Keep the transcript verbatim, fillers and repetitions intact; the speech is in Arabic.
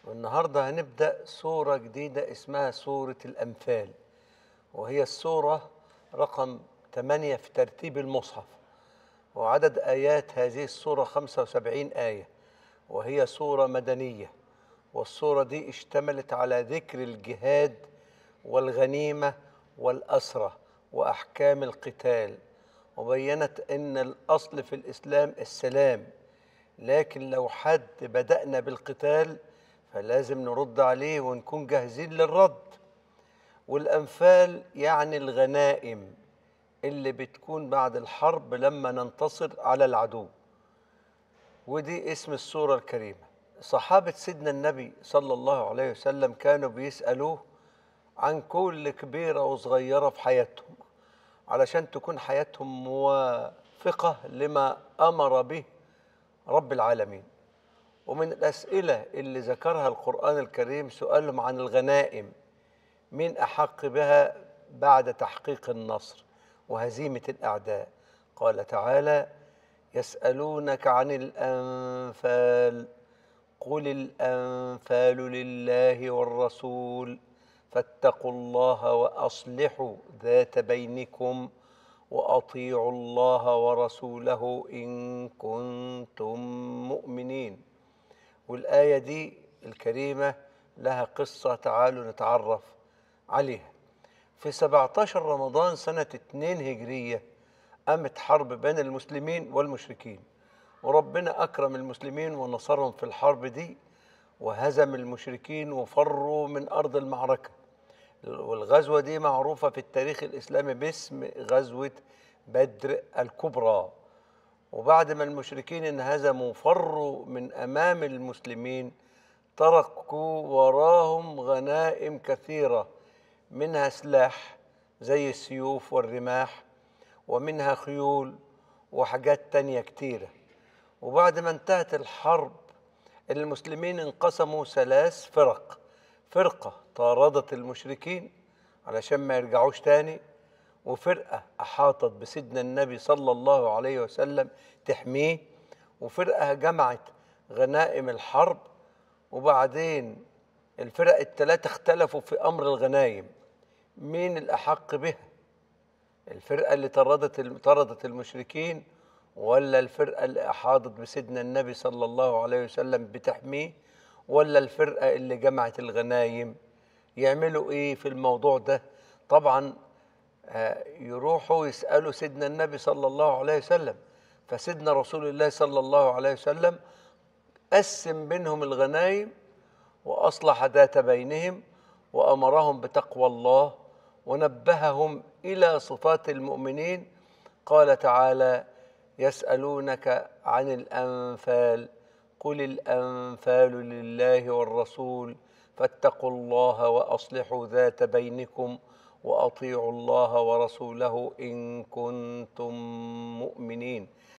والنهارده هنبدأ سورة جديدة اسمها سورة الأنفال، وهي السورة رقم ثمانية في ترتيب المصحف. وعدد آيات هذه السورة خمسة وسبعين آية، وهي سورة مدنية. والسورة دي اشتملت على ذكر الجهاد والغنيمة والأسرة وأحكام القتال، وبينت أن الأصل في الإسلام السلام، لكن لو حد بدأنا بالقتال فلازم نرد عليه ونكون جاهزين للرد. والأنفال يعني الغنائم اللي بتكون بعد الحرب لما ننتصر على العدو، ودي اسم السورة الكريمة. صحابة سيدنا النبي صلى الله عليه وسلم كانوا بيسألوه عن كل كبيرة وصغيرة في حياتهم علشان تكون حياتهم موافقة لما أمر به رب العالمين. ومن الأسئلة اللي ذكرها القرآن الكريم سؤالهم عن الغنائم، مين أحق بها بعد تحقيق النصر وهزيمة الأعداء؟ قال تعالى: يسألونك عن الأنفال قل الأنفال لله والرسول فاتقوا الله وأصلحوا ذات بينكم وأطيعوا الله ورسوله إن كنتم مؤمنين. والآية دي الكريمة لها قصة، تعالوا نتعرف عليها. في سبعة عشر رمضان سنة اتنين هجرية قامت حرب بين المسلمين والمشركين، وربنا أكرم المسلمين ونصرهم في الحرب دي وهزم المشركين وفروا من أرض المعركة. والغزوة دي معروفة في التاريخ الإسلامي باسم غزوة بدر الكبرى. وبعد ما المشركين انهزموا فروا من أمام المسلمين، تركوا وراهم غنائم كثيرة، منها سلاح زي السيوف والرماح، ومنها خيول وحاجات تانية كتيرة. وبعد ما انتهت الحرب المسلمين انقسموا ثلاث فرق: فرقة طاردت المشركين علشان ما يرجعوش تاني، وفرقة أحاطت بسيدنا النبي صلى الله عليه وسلم تحميه، وفرقة جمعت غنائم الحرب. وبعدين الفرق الثلاثة اختلفوا في أمر الغنائم، مين الأحق بها؟ الفرقة اللي طردت طردت المشركين، ولا الفرقة اللي أحاطت بسيدنا النبي صلى الله عليه وسلم بتحميه، ولا الفرقة اللي جمعت الغنايم؟ يعملوا إيه في الموضوع ده؟ طبعا يروحوا يسألوا سيدنا النبي صلى الله عليه وسلم. فسيدنا رسول الله صلى الله عليه وسلم قسم بينهم الغنايم وأصلح ذات بينهم وأمرهم بتقوى الله ونبههم إلى صفات المؤمنين. قال تعالى: يسألونك عن الأنفال قل الأنفال لله والرسول فاتقوا الله وأصلحوا ذات بينكم وأطيعوا الله ورسوله إن كنتم مؤمنين.